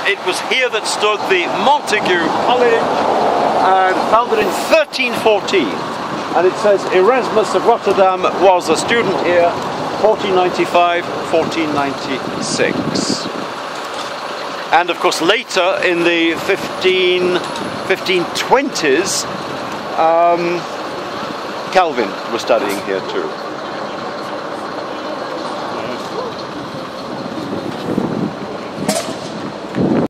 it was here that stood the Montague College, and founded in 1314. And it says Erasmus of Rotterdam was a student here, 1495, 1496. And of course later in the 1520s, Calvin was studying here too.